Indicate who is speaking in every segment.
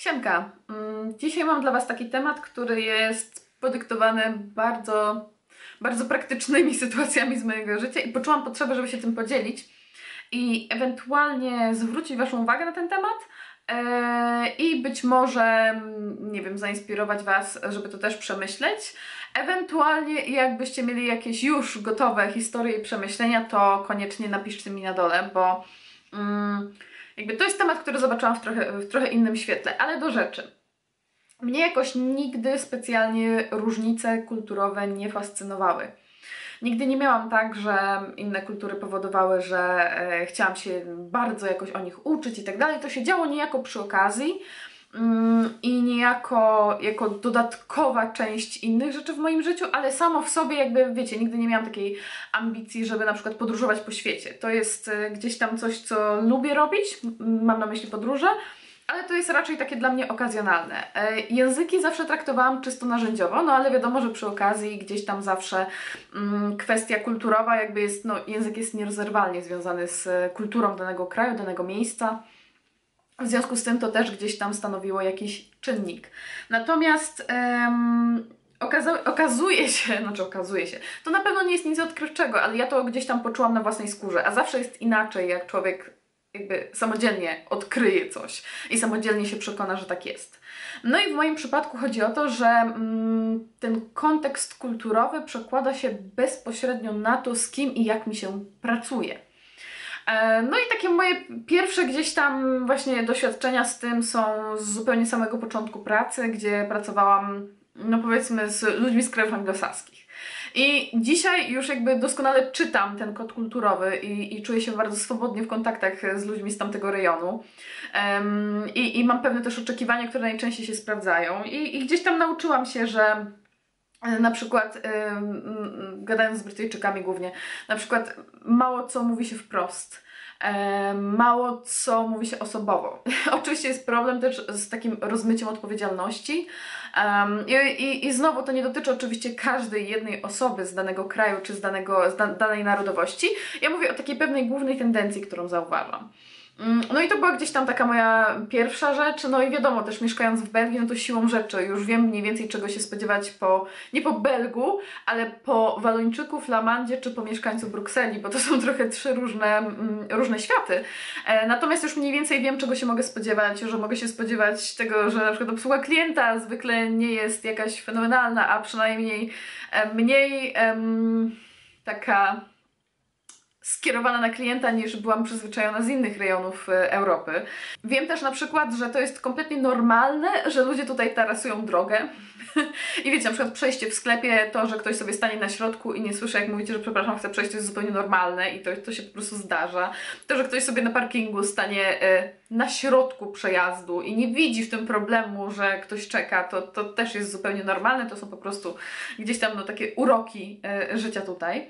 Speaker 1: Siemka, dzisiaj mam dla Was taki temat, który jest podyktowany bardzo praktycznymi sytuacjami z mojego życia i poczułam potrzebę, żeby się tym podzielić i ewentualnie zwrócić Waszą uwagę na ten temat i być może, nie wiem, zainspirować Was, żeby to też przemyśleć. Ewentualnie jakbyście mieli jakieś już gotowe historie i przemyślenia, to koniecznie napiszcie mi na dole, bo jakby to jest temat, który zobaczyłam w trochę innym świetle, ale do rzeczy. Mnie jakoś nigdy specjalnie różnice kulturowe nie fascynowały. Nigdy nie miałam tak, że inne kultury powodowały, że chciałam się bardzo jakoś o nich uczyć i tak dalej. To się działo niejako przy okazji i niejako jako dodatkowa część innych rzeczy w moim życiu, ale samo w sobie jakby, wiecie, nigdy nie miałam takiej ambicji, żeby na przykład podróżować po świecie. To jest gdzieś tam coś, co lubię robić, mam na myśli podróże, ale to jest raczej takie dla mnie okazjonalne. Języki zawsze traktowałam czysto narzędziowo, no ale wiadomo, że przy okazji gdzieś tam zawsze kwestia kulturowa jakby jest, no język jest nierozerwalnie związany z kulturą danego kraju, danego miejsca. W związku z tym to też gdzieś tam stanowiło jakiś czynnik. Natomiast okazuje się, to na pewno nie jest nic odkrywczego, ale ja to gdzieś tam poczułam na własnej skórze, a zawsze jest inaczej, jak człowiek jakby samodzielnie odkryje coś i samodzielnie się przekona, że tak jest. No i w moim przypadku chodzi o to, że ten kontekst kulturowy przekłada się bezpośrednio na to, z kim i jak mi się pracuje. No i takie moje pierwsze gdzieś tam właśnie doświadczenia z tym są z zupełnie samego początku pracy, gdzie pracowałam, no powiedzmy, z ludźmi z krajów anglosaskich. I dzisiaj już jakby doskonale czytam ten kod kulturowy i czuję się bardzo swobodnie w kontaktach z ludźmi z tamtego rejonu. I mam pewne też oczekiwania, które najczęściej się sprawdzają. I gdzieś tam nauczyłam się, że na przykład, gadając z Brytyjczykami głównie, na przykład mało co mówi się wprost. Mało co mówi się osobowo. Oczywiście jest problem też z takim rozmyciem odpowiedzialności i znowu to nie dotyczy oczywiście każdej jednej osoby z danego kraju czy z danej narodowości. Ja mówię o takiej pewnej głównej tendencji, którą zauważam. No i to była gdzieś tam taka moja pierwsza rzecz, no i wiadomo, też mieszkając w Belgii, no to siłą rzeczy już wiem mniej więcej czego się spodziewać nie po Belgu, ale po Walończyku, Flamandzie czy po mieszkańcu Brukseli, bo to są trochę trzy różne światy. Natomiast już mniej więcej wiem czego się mogę spodziewać, że mogę się spodziewać tego, że na przykład obsługa klienta zwykle nie jest jakaś fenomenalna, a przynajmniej mniej taka skierowana na klienta niż byłam przyzwyczajona z innych rejonów Europy. Wiem też na przykład, że to jest kompletnie normalne, że ludzie tutaj tarasują drogę. I wiecie, na przykład przejście w sklepie, to, że ktoś sobie stanie na środku i nie słyszy jak mówicie, że przepraszam, chcę przejść, to jest zupełnie normalne i to się po prostu zdarza. To, że ktoś sobie na parkingu stanie na środku przejazdu i nie widzi w tym problemu, że ktoś czeka, to też jest zupełnie normalne. To są po prostu gdzieś tam no, takie uroki życia tutaj.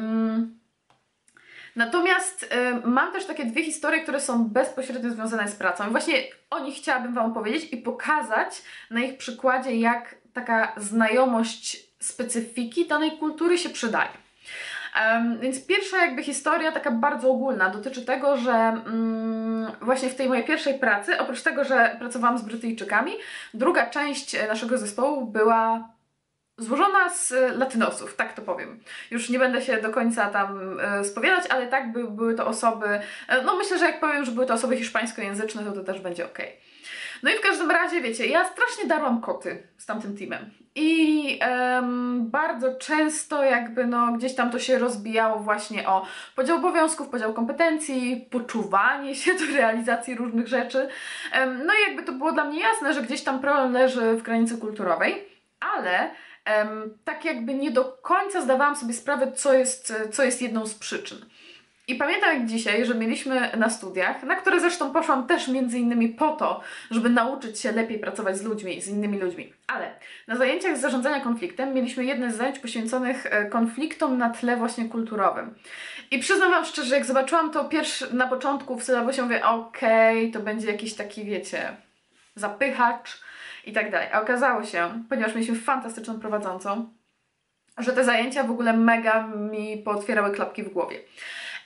Speaker 1: Natomiast mam też takie dwie historie, które są bezpośrednio związane z pracą. I właśnie o nich chciałabym Wam opowiedzieć i pokazać na ich przykładzie, jak taka znajomość specyfiki danej kultury się przydaje. Więc pierwsza jakby historia, taka bardzo ogólna, dotyczy tego, że właśnie w tej mojej pierwszej pracy, oprócz tego, że pracowałam z Brytyjczykami, druga część naszego zespołu była złożona z latynosów, tak to powiem. Już nie będę się do końca tam spowiadać, ale tak były to osoby, no myślę, że jak powiem, że były to osoby hiszpańskojęzyczne, to też będzie ok. No i w każdym razie, wiecie, ja strasznie darłam koty z tamtym teamem. I bardzo często jakby no gdzieś tam to się rozbijało właśnie o podział obowiązków, podział kompetencji, poczuwanie się do realizacji różnych rzeczy. No i jakby to było dla mnie jasne, że gdzieś tam problem leży w granicy kulturowej, ale tak jakby nie do końca zdawałam sobie sprawę, co jest jedną z przyczyn. I pamiętam jak dzisiaj, że mieliśmy na studiach, na które zresztą poszłam też między innymi po to, żeby nauczyć się lepiej pracować z ludźmi, z innymi ludźmi. Ale na zajęciach z zarządzania konfliktem mieliśmy jedne z zajęć poświęconych konfliktom na tle właśnie kulturowym. I przyznam Wam szczerze, jak zobaczyłam to na początku w sylabusie, mówię, okej, to będzie jakiś taki, wiecie, zapychacz i tak dalej. A okazało się, ponieważ mieliśmy fantastyczną prowadzącą, że te zajęcia w ogóle mega mi pootwierały klapki w głowie.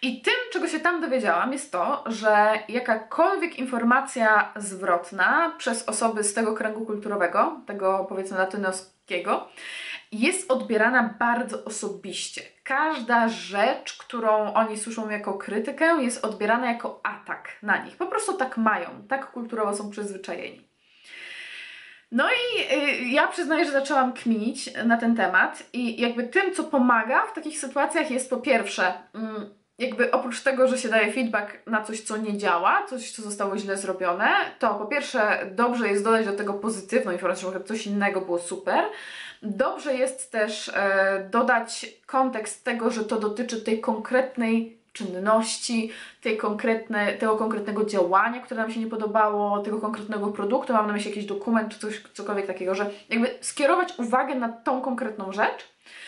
Speaker 1: I tym, czego się tam dowiedziałam, jest to, że jakakolwiek informacja zwrotna przez osoby z tego kręgu kulturowego, tego powiedzmy latynoskiego, jest odbierana bardzo osobiście. Każda rzecz, którą oni słyszą jako krytykę, jest odbierana jako atak na nich. Po prostu tak mają, tak kulturowo są przyzwyczajeni. No i ja przyznaję, że zaczęłam kminić na ten temat i jakby tym, co pomaga w takich sytuacjach jest po pierwsze, jakby oprócz tego, że się daje feedback na coś, co nie działa, coś, co zostało źle zrobione, to po pierwsze dobrze jest dodać do tego pozytywną informację, że coś innego było super. Dobrze jest też dodać kontekst tego, że to dotyczy tej konkretnej czynności, tego konkretnego działania, które nam się nie podobało, tego konkretnego produktu, mam na myśli jakiś dokument czy cokolwiek takiego, że jakby skierować uwagę na tą konkretną rzecz.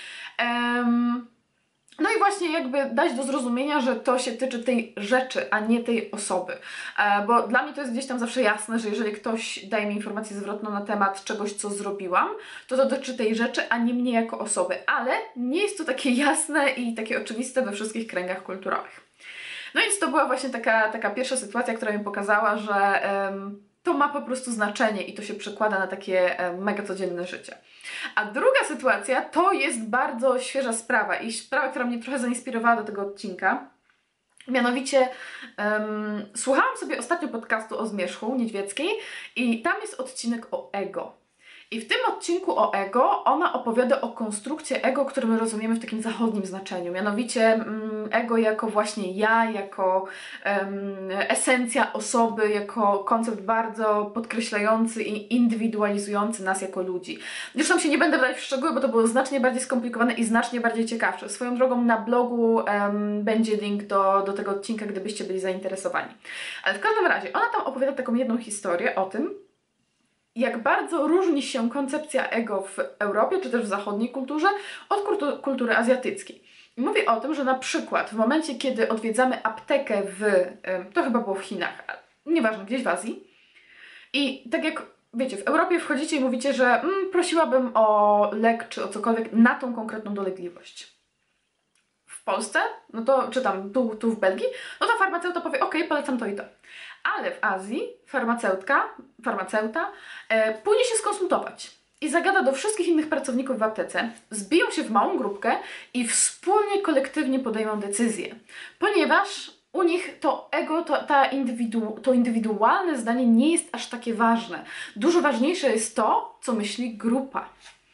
Speaker 1: No i właśnie jakby dać do zrozumienia, że to się tyczy tej rzeczy, a nie tej osoby. Bo dla mnie to jest gdzieś tam zawsze jasne, że jeżeli ktoś daje mi informację zwrotną na temat czegoś, co zrobiłam, to dotyczy tej rzeczy, a nie mnie jako osoby. Ale nie jest to takie jasne i takie oczywiste we wszystkich kręgach kulturowych. No więc to była właśnie taka pierwsza sytuacja, która mi pokazała, że to ma po prostu znaczenie i to się przekłada na takie mega codzienne życie. A druga sytuacja to jest bardzo świeża sprawa i sprawa, która mnie trochę zainspirowała do tego odcinka. Mianowicie słuchałam sobie ostatnio podcastu o Zmierzchu Niedźwieckiej i tam jest odcinek o ego. I w tym odcinku o ego ona opowiada o konstrukcji ego, które my rozumiemy w takim zachodnim znaczeniu. Mianowicie ego jako właśnie ja, jako esencja osoby, jako koncept bardzo podkreślający i indywidualizujący nas jako ludzi. Zresztą się nie będę wdać w szczegóły, bo to było znacznie bardziej skomplikowane i znacznie bardziej ciekawsze. Swoją drogą na blogu będzie link do tego odcinka, gdybyście byli zainteresowani. Ale w każdym razie ona tam opowiada taką jedną historię o tym, jak bardzo różni się koncepcja ego w Europie, czy też w zachodniej kulturze, od kultury azjatyckiej. I mówię o tym, że na przykład w momencie, kiedy odwiedzamy aptekę to chyba było w Chinach, nieważne, gdzieś w Azji, i tak jak wiecie, w Europie wchodzicie i mówicie, że prosiłabym o lek, czy o cokolwiek na tą konkretną dolegliwość. W Polsce, no to, czy tam tu w Belgii, no to farmaceuta powie, ok, polecam to i to. Ale w Azji farmaceuta pójdzie się skonsultować i zagada do wszystkich innych pracowników w aptece, zbiją się w małą grupkę i wspólnie, kolektywnie podejmą decyzję. Ponieważ u nich to ego, to indywidualne zdanie nie jest aż takie ważne. Dużo ważniejsze jest to, co myśli grupa.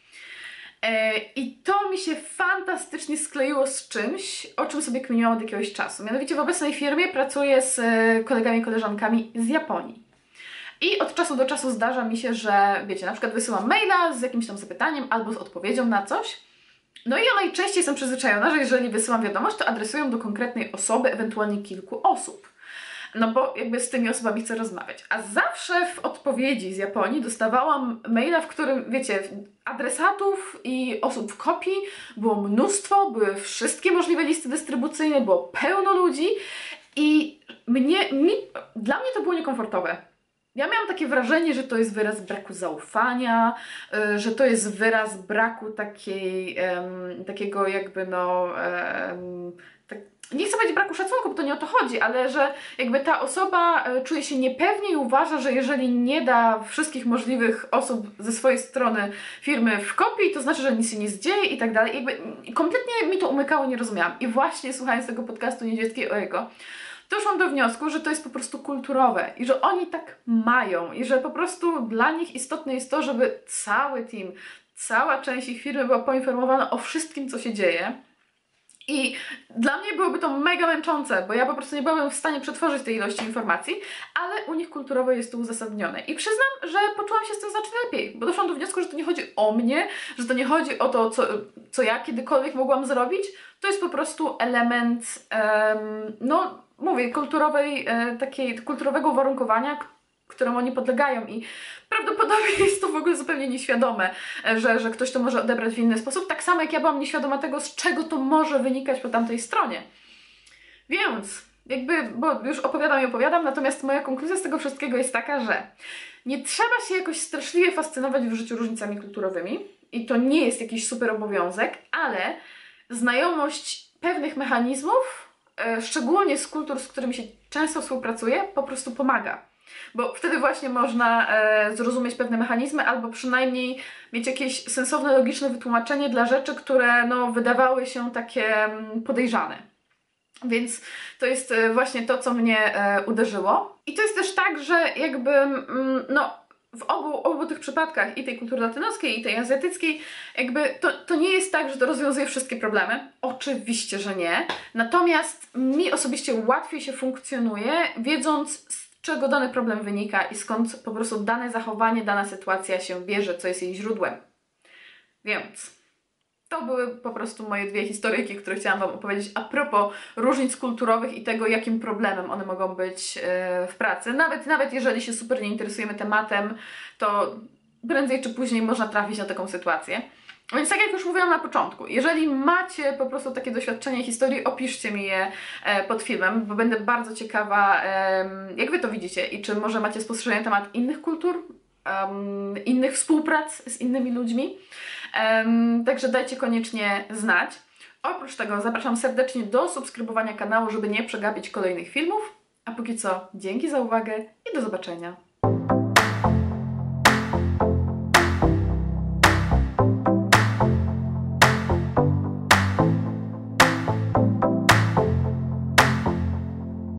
Speaker 1: I to mi się fantastycznie skleiło z czymś, o czym sobie kminiłam od jakiegoś czasu. Mianowicie w obecnej firmie pracuję z kolegami i koleżankami z Japonii. I od czasu do czasu zdarza mi się, że wiecie, na przykład wysyłam maila z jakimś tam zapytaniem albo z odpowiedzią na coś. No i ja najczęściej jestem przyzwyczajona, że jeżeli wysyłam wiadomość, to adresuję do konkretnej osoby, ewentualnie kilku osób. No bo jakby z tymi osobami chcę rozmawiać. A zawsze w odpowiedzi z Japonii dostawałam maila, w którym, wiecie, adresatów i osób w kopii było mnóstwo, były wszystkie możliwe listy dystrybucyjne, było pełno ludzi i dla mnie to było niekomfortowe. Ja miałam takie wrażenie, że to jest wyraz braku zaufania, że to jest wyraz braku takiego jakby nie chcę powiedzieć braku szacunku, bo to nie o to chodzi, ale że jakby ta osoba czuje się niepewnie i uważa, że jeżeli nie da wszystkich możliwych osób ze swojej strony firmy w kopii, to znaczy, że nic się nie zdzieje i tak dalej. Jakby kompletnie mi to umykało, nie rozumiałam. I właśnie słuchając tego podcastu Niedźwieckiej o ego, doszłam do wniosku, że to jest po prostu kulturowe i że oni tak mają i że po prostu dla nich istotne jest to, żeby cały team, cała część ich firmy była poinformowana o wszystkim, co się dzieje. I dla mnie byłoby to mega męczące, bo ja po prostu nie byłabym w stanie przetworzyć tej ilości informacji, ale u nich kulturowo jest to uzasadnione. I przyznam, że poczułam się z tym znacznie lepiej, bo doszłam do wniosku, że to nie chodzi o mnie, że to nie chodzi o to, co ja kiedykolwiek mogłam zrobić. To jest po prostu element, kulturowego uwarunkowania, któremu oni podlegają i prawdopodobnie jest to w ogóle zupełnie nieświadome, że ktoś to może odebrać w inny sposób, tak samo jak ja byłam nieświadoma tego, z czego to może wynikać po tamtej stronie. Więc bo już opowiadam, natomiast moja konkluzja z tego wszystkiego jest taka, że nie trzeba się jakoś straszliwie fascynować w życiu różnicami kulturowymi i to nie jest jakiś super obowiązek, ale znajomość pewnych mechanizmów szczególnie z kultur, z którymi się często współpracuje, po prostu pomaga. Bo wtedy właśnie można zrozumieć pewne mechanizmy, albo przynajmniej mieć jakieś sensowne, logiczne wytłumaczenie dla rzeczy, które no, wydawały się takie podejrzane. Więc to jest właśnie to, co mnie uderzyło. I to jest też tak, że jakby no, w obu tych przypadkach, i tej kultury latynoskiej, i tej azjatyckiej, jakby to nie jest tak, że to rozwiązuje wszystkie problemy. Oczywiście, że nie. Natomiast mi osobiście łatwiej się funkcjonuje, wiedząc, z czego dany problem wynika i skąd po prostu dane zachowanie, dana sytuacja się bierze, co jest jej źródłem. Więc to były po prostu moje dwie historyjki, które chciałam Wam opowiedzieć a propos różnic kulturowych i tego, jakim problemem one mogą być w pracy. Nawet jeżeli się super nie interesujemy tematem, to prędzej czy później można trafić na taką sytuację. Więc tak jak już mówiłam na początku, jeżeli macie po prostu takie doświadczenie historii, opiszcie mi je pod filmem, bo będę bardzo ciekawa, jak Wy to widzicie i czy może macie spostrzeżenia na temat innych kultur, innych współprac z innymi ludźmi. Także dajcie koniecznie znać. Oprócz tego zapraszam serdecznie do subskrybowania kanału, żeby nie przegapić kolejnych filmów. A póki co, dzięki za uwagę i do zobaczenia.